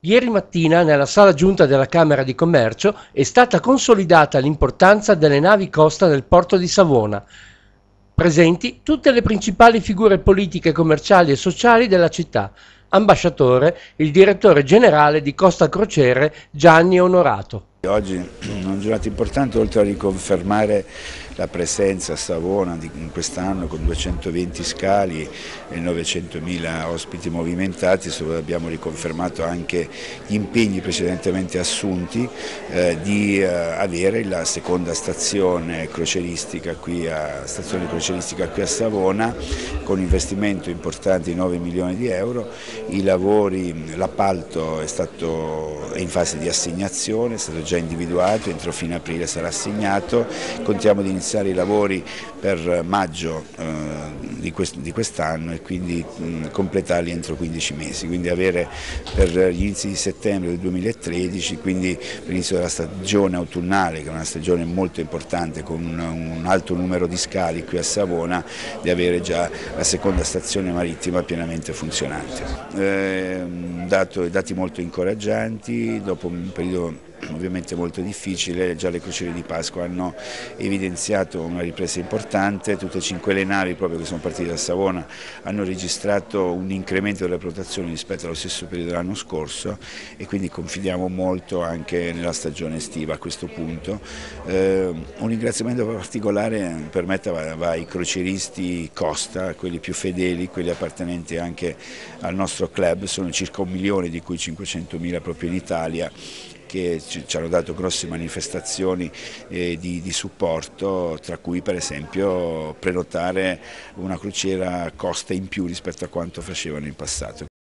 Ieri mattina, nella sala giunta della Camera di Commercio, è stata consolidata l'importanza delle navi costa nel porto di Savona. Presenti tutte le principali figure politiche, commerciali e sociali della città. Ambasciatore, il direttore generale di Costa Crociere Gianni Onorato. Oggi è una giornata importante, oltre a riconfermare la presenza a Savona in quest'anno con 220 scali e 900.000 ospiti movimentati, abbiamo riconfermato anche gli impegni precedentemente assunti di avere la seconda stazione crocieristica qui a Savona con un investimento importante di 9 milioni di euro. I lavori, l'appalto è in fase di assegnazione, è stato già individuato, entro fine aprile sarà assegnato, contiamo di iniziare i lavori per maggio di quest'anno e quindi completarli entro 15 mesi, quindi avere per gli inizi di settembre del 2013, quindi per l'inizio della stagione autunnale, che è una stagione molto importante con un alto numero di scali qui a Savona, di avere già la seconda stazione marittima pienamente funzionante. Dati molto incoraggianti, dopo un periodo ovviamente molto difficile, già le crociere di Pasqua hanno evidenziato una ripresa importante, tutte e 5 le navi proprio che sono partite da Savona hanno registrato un incremento delle prenotazioni rispetto allo stesso periodo dell'anno scorso e quindi confidiamo molto anche nella stagione estiva a questo punto. Un ringraziamento particolare per me va ai crocieristi Costa, quelli più fedeli, quelli appartenenti anche al nostro club, sono circa 1 milione di cui 500.000 proprio in Italia, che ci hanno dato grosse manifestazioni di supporto, tra cui per esempio prenotare una crociera costa in più rispetto a quanto facevano in passato.